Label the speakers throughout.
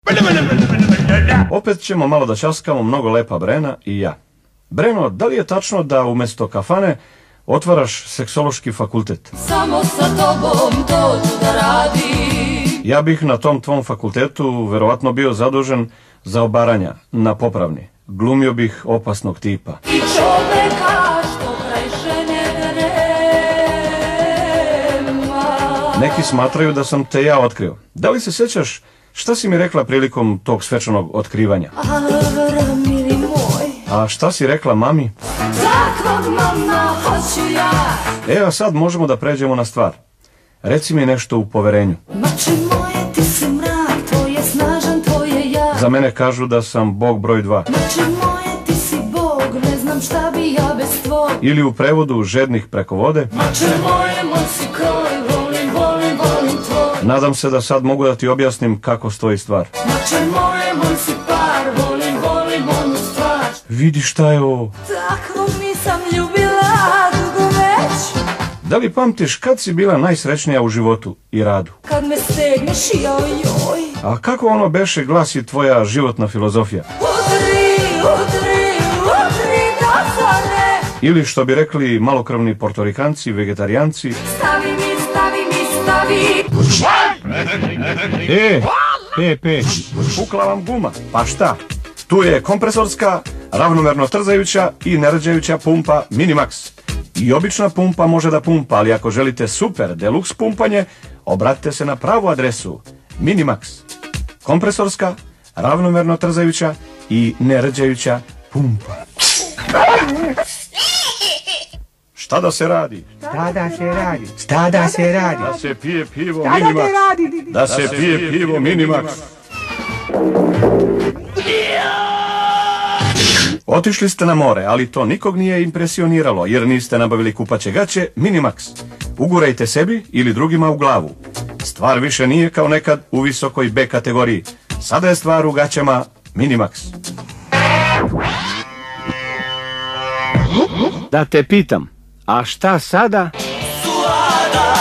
Speaker 1: Opet ćemo malo da časkamo, mnogo lepa Brena i ja. Breno, da li je tačno da umjesto kafane otvaraš seksološki fakultet?
Speaker 2: Samo sa tobom to ću da radim.
Speaker 1: Ja bih na tom tvom fakultetu verovatno bio zadužen za obaranja na popravni. Glumio bih opasnog tipa.
Speaker 2: I čoveka što kraj žene nema.
Speaker 1: Neki smatraju da sam te ja otkrio. Da li se sjećaš šta si mi rekla prilikom tog svečanog otkrivanja?
Speaker 2: Avra, mili moj,
Speaker 1: A šta si rekla mami?
Speaker 2: takvog mama hoću ja.
Speaker 1: A sad možemo da pređemo na stvar. Reci mi nešto u poverenju.
Speaker 2: Mače moje, ti si mrak, tvoj je snažan, tvoj je jak.
Speaker 1: Za mene kažu da sam Bog broj 2.
Speaker 2: Mače moje, ti si Bog, ne znam šta bi ja bez tvoj.
Speaker 1: Ili u prevodu žednih preko vode.
Speaker 2: Mače moje, moj si kroj, volim, volim, volim tvoj.
Speaker 1: Nadam se da sad mogu da ti objasnim kako stoji stvar.
Speaker 2: Mače moje, moj si par, volim, volim, onu stvar.
Speaker 1: Vidi šta je ovo.
Speaker 2: Takvog nisam ljubila dugo već.
Speaker 1: Da li pamtiš kad si bila najsrećnija u životu i radu?
Speaker 2: Kad me stegneš, joj.
Speaker 1: A kako ono beše glasi tvoja životna filozofija?
Speaker 2: Udri, udri, udri da zore.
Speaker 1: Ili što bi rekli malokrvni Portorikanci, vegetarijanci.
Speaker 2: Stavi mi, stavi mi, stavi.
Speaker 1: Pe, pukla vam guma. Pa šta? Tu je kompresorska, ravnomerno trzajuća i nerađajuća pumpa Minimax. I obična pumpa može da pumpa, ali ako želite super deluxe pumpanje, obratite se na pravu adresu. Minimax. Kompresorska, ravnomerno trzajuća i nerađajuća pumpa. Šta da se radi?
Speaker 3: Šta da se radi? Šta da se radi?
Speaker 1: Da se pije pivo Minimax. Da se pije pivo Minimax. Otišli ste na more, ali to nikog nije impresioniralo, jer niste nabavili kupaće gaće Minimax. Ugurajte sebi ili drugima u glavu. Stvar više nije kao nekad u visokoj B kategoriji. Sada je stvar u gaćama Minimax.
Speaker 4: Da te pitam, a šta sada?
Speaker 2: Suada.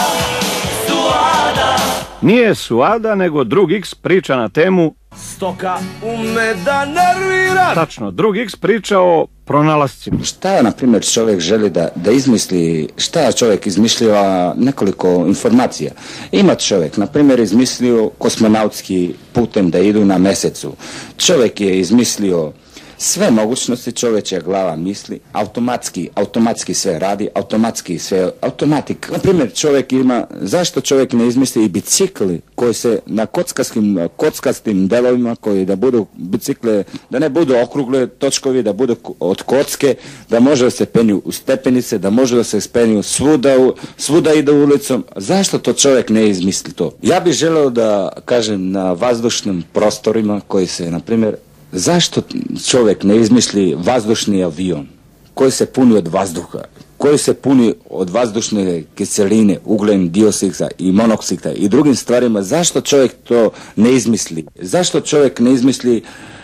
Speaker 4: Nije Suada, nego drug X priča na temu
Speaker 5: Stoka ume da nervira.
Speaker 4: Tačno, drug X priča o pronalascima.
Speaker 6: Šta, na primjer, čovjek želi da izmisli, šta čovjek izmišljava nekoliko informacija. Ima čovjek, na primjer, izmislio kosmonautski putem da idu na mjesecu. Čovjek je izmislio sve mogućnosti, čovječja glava misli, automatski sve radi, automatik. Na primjer, čovjek ima, zašto čovjek ne izmisli i bicikli koji se na kockastim delovima, koji da budu bicikle, da ne budu okrugle točkovi, da budu od kocke, da može da se penju u stepenice, da može da se penju svuda ide ulicom. Zašto to čovjek ne izmisli to? Ja bih želeo da kažem na vazdušnim prostorima koji se, na primjer, zašto čovjek ne izmisli vazdušni avion koji se puni od vazduha, koji se puni od vazdušne kiseline, ugljen dioksida i monoksida i drugim stvarima? Zašto čovjek to ne izmisli? Zašto čovjek ne izmisli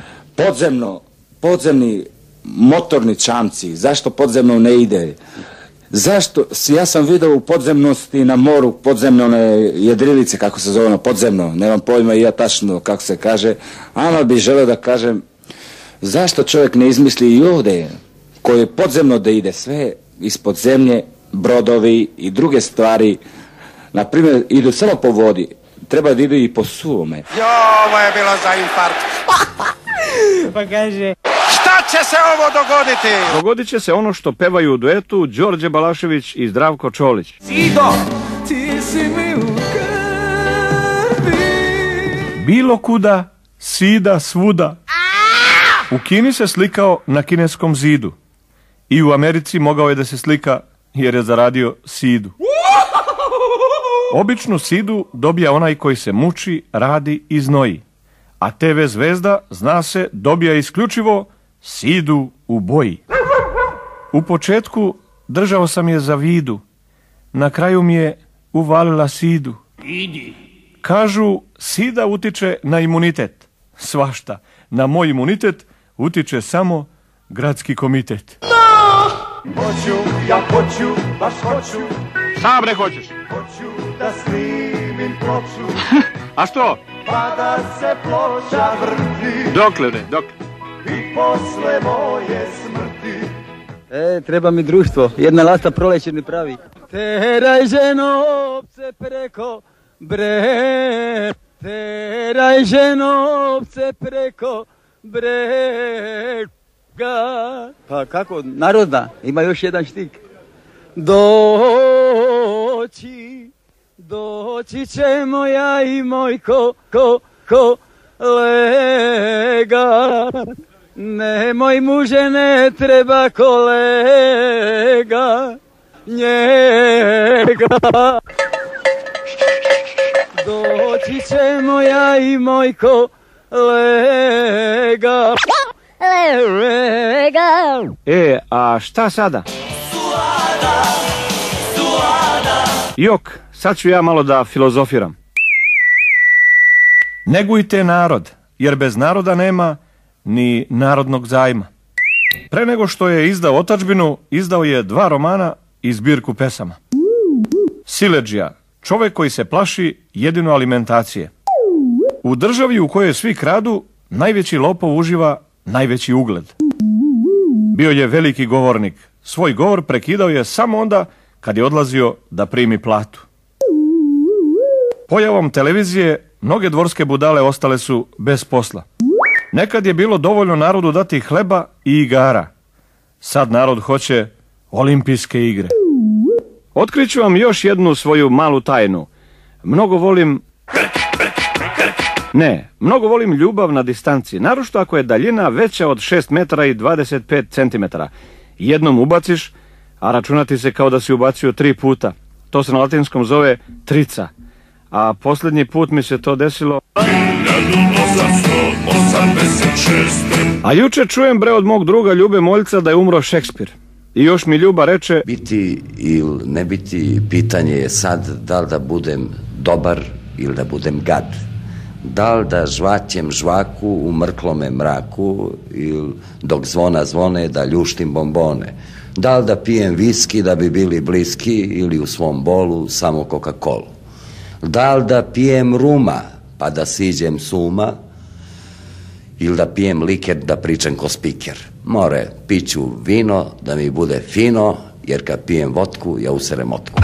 Speaker 6: podzemni motorni čamci? Zašto podzemno ne ide? Zašto? Ja sam vidio u podzemnosti na moru, podzemno jedrilice, kako se zove, podzemno, nemam pojma i ja tačno kako se kaže, ali bih želeo da kažem, zašto čovjek ne izmisli i ovdje, koje podzemno da ide sve ispod zemlje, brodovi i druge stvari, na primjer, idu samo po vodi, treba da idu i po suvome.
Speaker 5: Ovo je bilo za infarkt.
Speaker 3: Pa kaže...
Speaker 5: Šta će se ovo dogoditi?
Speaker 4: Dogodit će se ono što pevaju u duetu Đorđe Balašević i Zdravko Čolić.
Speaker 5: Sido!
Speaker 3: Ti si mi u krvi.
Speaker 1: Bilo kuda, sida svuda. U Kini se slikao na kineskom zidu. I u Americi mogao je da se slika jer je zaradio sidu. Običnu sidu dobija onaj koji se muči, radi i znoji. A TV zvezda, zna se, dobija isključivo sidu u boji. U početku držao sam je za vidu. Na kraju mi je uvalila sidu.
Speaker 5: Idi.
Speaker 1: Kažu, sida utiče na imunitet. Svašta. Na moj imunitet utiče samo gradski komitet.
Speaker 5: Ja hoću, baš hoću.
Speaker 4: Šta bre hoćeš?
Speaker 5: Hoću da snimim ploču.
Speaker 4: A što?
Speaker 5: pa da se ploča vrti
Speaker 4: Dokle, ne, dokle?
Speaker 5: i posle moje smrti.
Speaker 7: Treba mi društvo, jedna lasta proleće ne pravi. Teraj ženo opce preko brega, teraj ženo opce preko brega. Pa kako, narodna, ima još jedan štik. Doći ćemo ja i moj kolega. Nemoj muže, ne treba kolega njega. Doći ćemo ja i moj kolega.
Speaker 4: A šta sada? Jok, sad ću ja malo da filozofiram.
Speaker 1: Negujte narod, jer bez naroda nema ni narodnog zajma. Pre nego što je izdao otadžbinu, izdao je 2 romana i zbirku pesama. Siledžija, čovek koji se plaši jedino alimentacije. U državi u kojoj svi kradu, najveći lopov uživa najveći ugled. Bio je veliki govornik. Svoj govor prekidao je samo onda kad je odlazio da primi platu. Pojavom televizije mnoge dvorske budale ostale su bez posla. Nekad je bilo dovoljno narodu dati hleba i igara. Sad narod hoće olimpijske igre.
Speaker 4: Otkriću vam još jednu svoju malu tajnu. Mnogo volim ljubav na distanci, naročito ako je daljina veća od 6 metara i 25 centimetara. Jednom ubaciš, a računati se kao da si ubacio 3 puta. To se na latinskom zove trica. A posljednji put mi se to desilo... A juče čujem bre od mog druga Ljube Moljca da je umro Šekspir. I još mi Ljuba reče...
Speaker 8: Biti ili ne biti, pitanje je sad da li da budem dobar ili da budem gad. Da li da žvaćem žvaku u mrklome mraku ili dok zvona zvone da ljuštim bombone. Da li da pijem viski da bi bili bliski ili u svom bolu samo Coca-Colu. Da li da pijem ruma pa da siđem suma ili da pijem liker da pričam ko spiker. More, piću vino da mi bude fino, jer kad pijem vodku ja userem otku.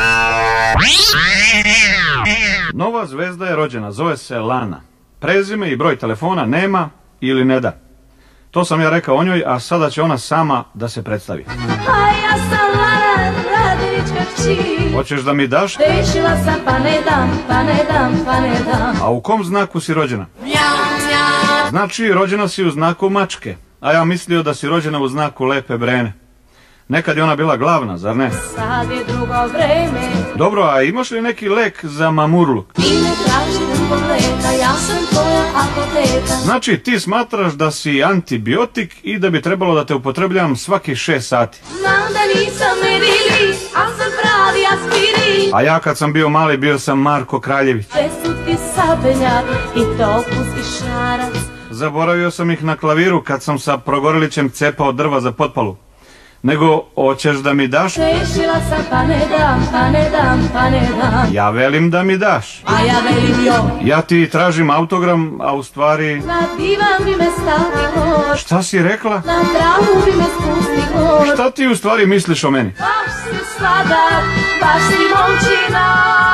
Speaker 1: Nova zvezda je rođena, zove se Lana. Prezime i broj telefona nema ili ne da. To sam ja rekao o njoj, a sada će ona sama da se predstavi.
Speaker 2: A ja sam Lana, Radilićka kći.
Speaker 1: Hoćeš da mi daš?
Speaker 2: Rešila sam pa ne dam, pa ne dam, pa ne dam.
Speaker 1: A u kom znaku si rođena?
Speaker 2: Mjau, mjau.
Speaker 1: Znači, rođena si u znaku mačke, a ja mislio da si rođena u znaku lepe brene. Nekad je ona bila glavna, zar ne?
Speaker 2: Sad je drugo vreme.
Speaker 1: Dobro, a imaš li neki lek za mamurluk?
Speaker 2: I ne traži drugog leka, ja sam tvoja apoteka.
Speaker 1: Znači, ti smatraš da si antibiotik i da bi trebalo da te upotrebljavam svaki 6 sati.
Speaker 2: Znam da nisam Merili, a sam pravi aspirin.
Speaker 1: A ja kad sam bio mali, bio sam Marko Kraljević.
Speaker 2: Presutki sabenjak i topus i šarac.
Speaker 1: Zaboravio sam ih na klaviru kad sam sa Progorelićem cepao drva za potpalu. Nego, hoćeš da mi daš?
Speaker 2: Rešila sam pa ne dam, pa ne dam, pa ne dam.
Speaker 1: Ja velim da mi daš.
Speaker 2: A ja velim jo.
Speaker 1: Ja ti tražim autogram, a u stvari...
Speaker 2: Na divan mi me stavi hor.
Speaker 1: Šta si rekla?
Speaker 2: Na travu mi me spusti hor.
Speaker 1: Šta ti u stvari misliš o meni?
Speaker 2: Baš si sladak, baš si momčina.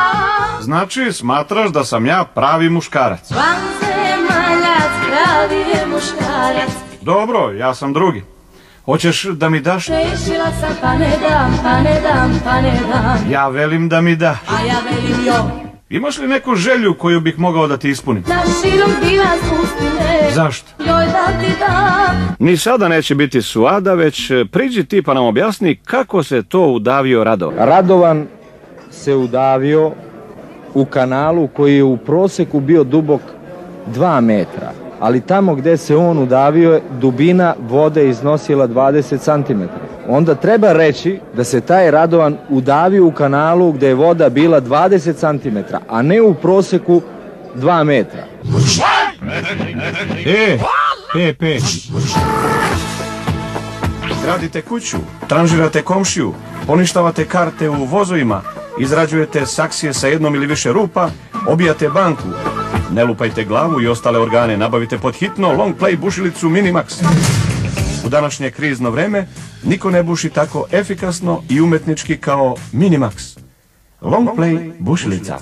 Speaker 1: Znači, smatraš da sam ja pravi muškarac.
Speaker 2: Vanzemaljac, pravi je muškarac.
Speaker 1: Dobro, ja sam drugi. Hoćeš da mi daš?
Speaker 2: Rešila sam pa ne dam, pa ne dam, pa ne dam.
Speaker 1: Ja velim da mi daš.
Speaker 2: A ja velim jo.
Speaker 1: Imaš li neku želju koju bih mogao da ti ispunim?
Speaker 2: Na širom divan spusti me.
Speaker 1: Zašto?
Speaker 2: Joj da ti dam.
Speaker 4: Ni sada neće biti suada, već priđi ti pa nam objasni kako se to udavio Radovan.
Speaker 7: Radovan se udavio u kanalu koji je u proseku bio dubok 2 metra. Ali tamo gdje se on udavio, dubina vode iznosila 20 cm. Onda treba reći da se taj Radovan udavio u kanalu gdje je voda bila 20 cm, a ne u proseku 2 metra.
Speaker 1: Pepe. Gradite kuću, tranžirate komšiju, poništavate karte u vozovima, izrađujete saksije sa 1 ili više rupa, obijate banku. Ne lupajte glavu i ostale organe, nabavite pod hitno long play bušilicu Minimax. U današnje krizno vreme niko ne buši tako efikasno i umetnički kao Minimax. Long play bušilica.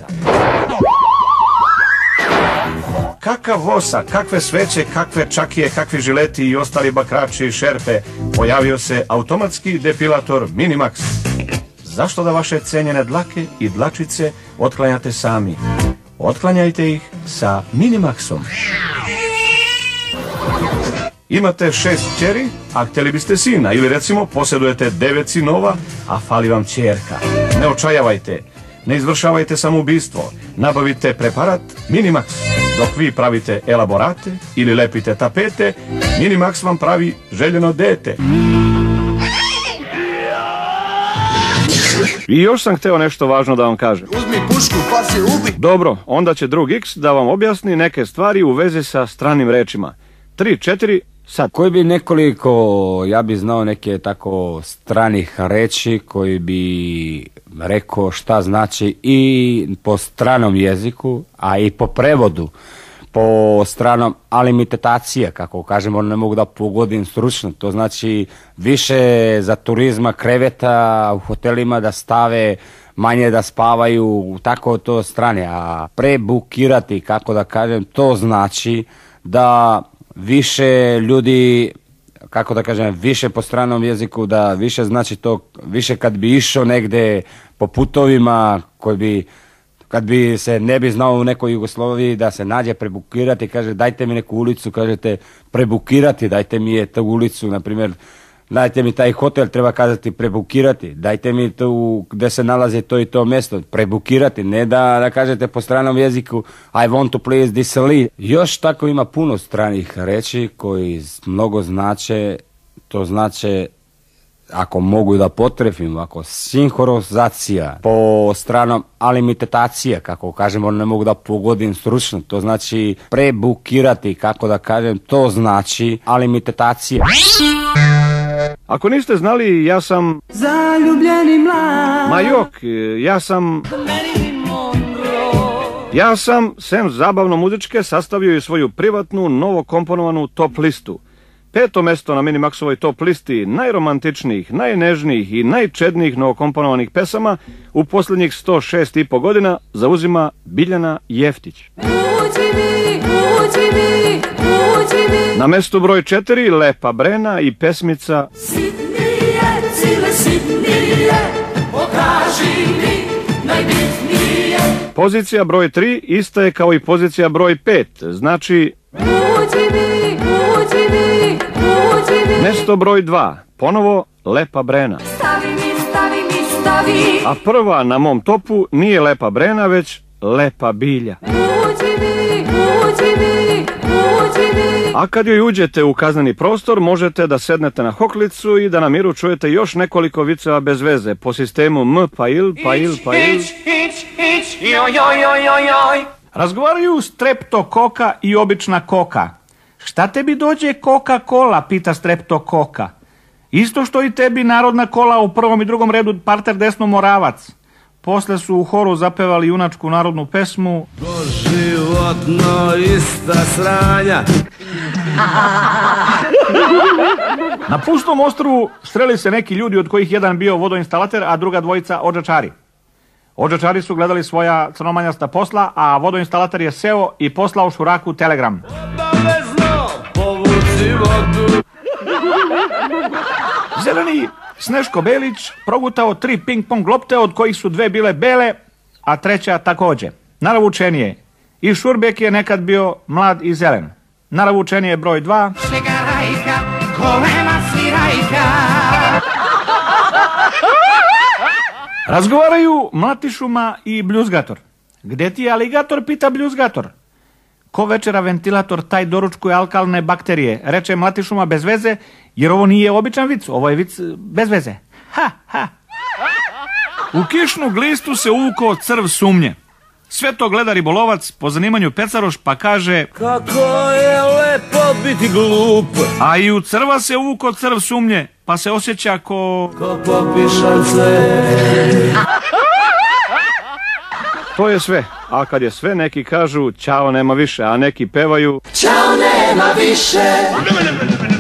Speaker 1: Kakav vosa, kakve sveće, kakve čakije, kakvi žileti i ostali bakrači i šerpe, pojavio se automatski depilator Minimax. Zašto da vaše cenjene dlake i dlačice otklanjate sami? Otklanjajte ih sa Minimaxom. Imate 6 kćeri, a htjeli biste sina, ili recimo posjedujete 9 sinova, a fali vam ćerka. Ne očajavajte, ne izvršavajte samoubistvo, nabavite preparat Minimax. Dok vi pravite elaborate ili lepite tapete, Minimax vam pravi željeno dete.
Speaker 4: I još sam hteo nešto važno da vam kažem.
Speaker 9: Uzmi pušku pa se ubi.
Speaker 4: Dobro, onda će drug X da vam objasni neke stvari u vezi sa stranim rečima. 3, 4, sad.
Speaker 10: Koji bi nekoliko, ja bi znao neke tako stranih reči koji bi rekao šta znači i po stranom jeziku, a i po prevodu, po stranom alimentacija, kako kažemo, ne mogu da pogodim stručno, to znači više za turizma kreveta u hotelima da stave, manje da spavaju, tako to strane, a prebukirati, kako da kažem, to znači da više ljudi, kako da kažem, više po stranom jeziku, da više znači to, više kad bi išao negde po putovima koji bi, kad bi se ne bi znao u nekoj Jugoslaviji da se nađe prebukirati, kaže dajte mi neku ulicu, kažete prebukirati, dajte mi je tu ulicu, na primjer, dajte mi taj hotel, treba kazati prebukirati, dajte mi tu gde se nalazi to i to mjesto, prebukirati, ne da kažete po stranom jeziku I want to please this lead. Još tako ima puno stranih reči koji mnogo znače, to znače, ako mogu da potrefim, ako sinhronizacija, po stranom alimentacija, kako kažemo, ne mogu da pogodim stručno, to znači prebukirati, kako da kažem, to znači alimentacija.
Speaker 4: Ako niste znali, ja sam
Speaker 3: Zaljubljeni mlad.
Speaker 4: Ma jok, ja sam, sem zabavno-muzičke, sastavio i svoju privatnu, novo komponovanu top listu. 5. mesto na Minimaxovoj top listi najromantičnijih, najnežnijih i najčednijih novokomponovanih pesama u posljednjih 106,5 godina zauzima Biljana Jeftić. Na mestu broj 4 Lepa Brena i pesmica
Speaker 2: Sitnije, cile sitnije, pokaži mi najbitnije.
Speaker 4: Pozicija broj 3 ista je kao i pozicija broj 5, znači mesto broj 2, ponovo Lepa Brena.
Speaker 2: Stavi mi, stavi.
Speaker 4: A prva na mom topu nije Lepa Brena, već Lepa Bilja. A kad joj uđete u kazneni prostor, možete da sednete na hoklicu i da na miru čujete još nekoliko viceva bez veze, po sistemu M pa il.
Speaker 11: Razgovaraju streptokoka i obična koka. Šta tebi dođe Coca-Cola, pita streptokoka. Isto što i tebi narodna kola u prvom i drugom redu, parter desno Moravac. Posle su u horu zapevali junačku narodnu pesmu
Speaker 3: Doživotno ista sranja.
Speaker 11: Na pustom ostrvu sreli se neki ljudi od kojih jedan bio vodoinstalater, a druga dvojica odžačari. Odžačari su gledali svoja crnomanjasta posla, a vodoinstalater je seo i poslao šuraku telegram.
Speaker 3: Obavezno povuci vodu.
Speaker 11: Zeleni Sneško Belić progutao 3 ping-pong lopte, od kojih su 2 bile bele, a 3 takođe. Naravučenije. I Šurbek je nekad bio mlad i zelen. Naravučenije broj 2.
Speaker 2: Šegarajka, kolena svirajka.
Speaker 11: Razgovaraju Mlatišuma i Bljuzgator. Gde ti je aligator, pita Bljuzgator. Ko večera ventilator, taj doručkuje alkalne bakterije, reče Mlatišuma bez veze, jer ovo nije običan vic, ovo je vic bez veze. Ha. U kišnu glistu se uvukao crv sumnje. Sve to gleda ribolovac, po zanimanju pecaroš, pa kaže
Speaker 3: Kako je lepo biti glup.
Speaker 11: a i u crva se uvukao crv sumnje, pa se osjeća ko
Speaker 3: Ko popišance.
Speaker 4: To je sve. A kad je sve, neki kažu ćao nema više, a neki pevaju
Speaker 2: Ćao nema više.